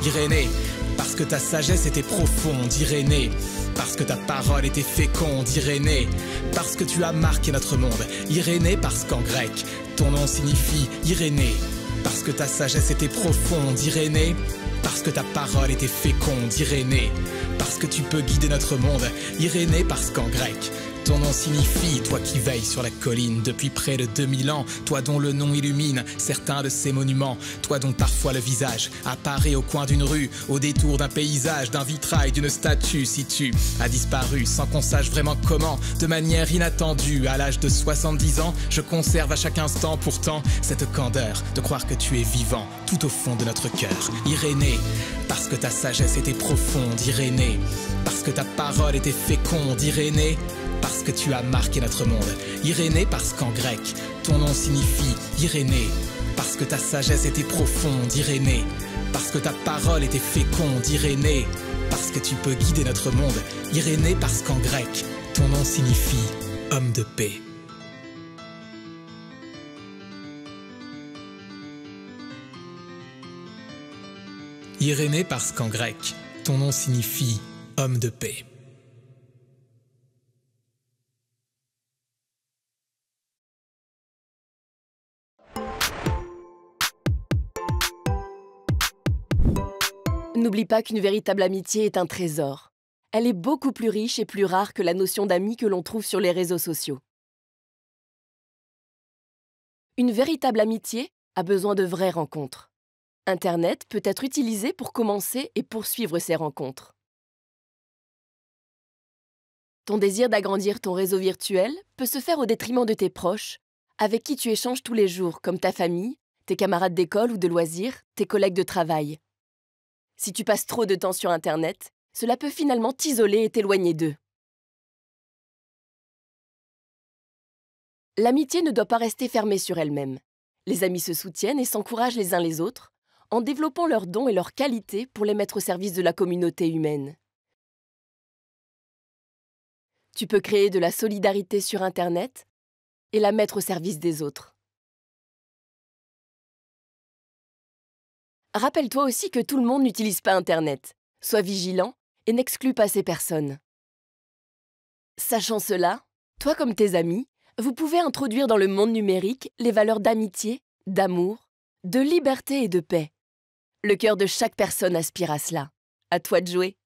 Irénée, parce que ta sagesse était profonde, Irénée, parce que ta parole était féconde, Irénée, parce que tu as marqué notre monde, Irénée, parce qu'en grec, ton nom signifie Irénée, parce que ta sagesse était profonde, Irénée, parce que ta parole était féconde, Irénée, parce que tu peux guider notre monde, Irénée, parce qu'en grec, ton nom signifie, toi qui veilles sur la colline depuis près de 2000 ans, toi dont le nom illumine certains de ces monuments, toi dont parfois le visage apparaît au coin d'une rue, au détour d'un paysage, d'un vitrail, d'une statue, si tu as disparu sans qu'on sache vraiment comment, de manière inattendue, à l'âge de 70 ans, je conserve à chaque instant pourtant cette candeur de croire que tu es vivant tout au fond de notre cœur. Irénée, parce que ta sagesse était profonde, Irénée, parce que ta parole était féconde, Irénée, parce que tu as marqué notre monde, Irénée, parce qu'en grec, ton nom signifie Irénée, parce que ta sagesse était profonde, Irénée, parce que ta parole était féconde, Irénée, parce que tu peux guider notre monde, Irénée, parce qu'en grec, ton nom signifie homme de paix. Irénée, parce qu'en grec, ton nom signifie homme de paix. N'oublie pas qu'une véritable amitié est un trésor. Elle est beaucoup plus riche et plus rare que la notion d'ami que l'on trouve sur les réseaux sociaux. Une véritable amitié a besoin de vraies rencontres. Internet peut être utilisé pour commencer et poursuivre ces rencontres. Ton désir d'agrandir ton réseau virtuel peut se faire au détriment de tes proches, avec qui tu échanges tous les jours, comme ta famille, tes camarades d'école ou de loisirs, tes collègues de travail. Si tu passes trop de temps sur Internet, cela peut finalement t'isoler et t'éloigner d'eux. L'amitié ne doit pas rester fermée sur elle-même. Les amis se soutiennent et s'encouragent les uns les autres, en développant leurs dons et leurs qualités pour les mettre au service de la communauté humaine. Tu peux créer de la solidarité sur Internet et la mettre au service des autres. Rappelle-toi aussi que tout le monde n'utilise pas Internet. Sois vigilant et n'exclus pas ces personnes. Sachant cela, toi comme tes amis, vous pouvez introduire dans le monde numérique les valeurs d'amitié, d'amour, de liberté et de paix. Le cœur de chaque personne aspire à cela. À toi de jouer.